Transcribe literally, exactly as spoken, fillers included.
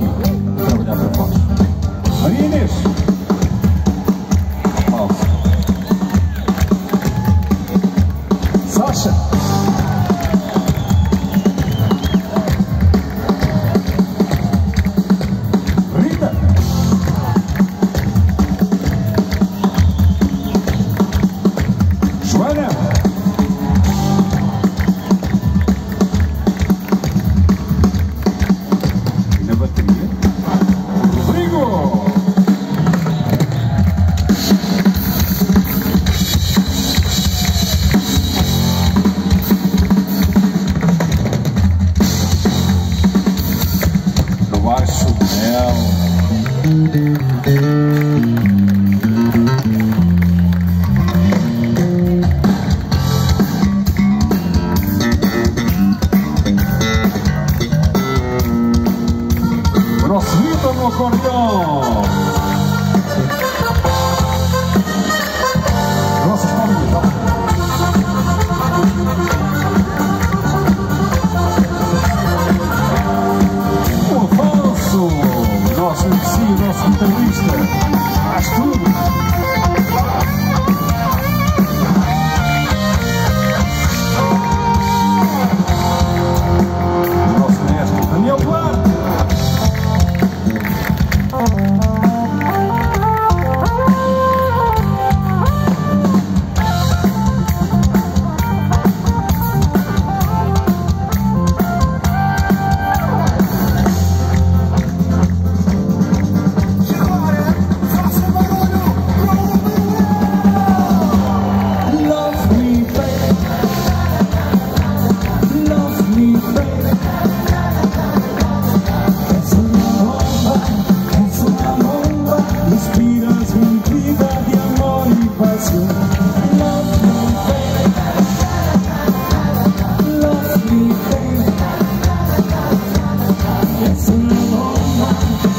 aqui a trabalhar para fora. Maria Inês. Pausa. Sasha. Rita. Joana. E na bateria, Rodrigo. No baixo, Mel. O nosso Vitor no acordeão. Nossas palminhas, tá? O Afonso, nosso M C, nosso guitarrista, faz tudo. O nosso mestre, Daniel Duarte. It's a long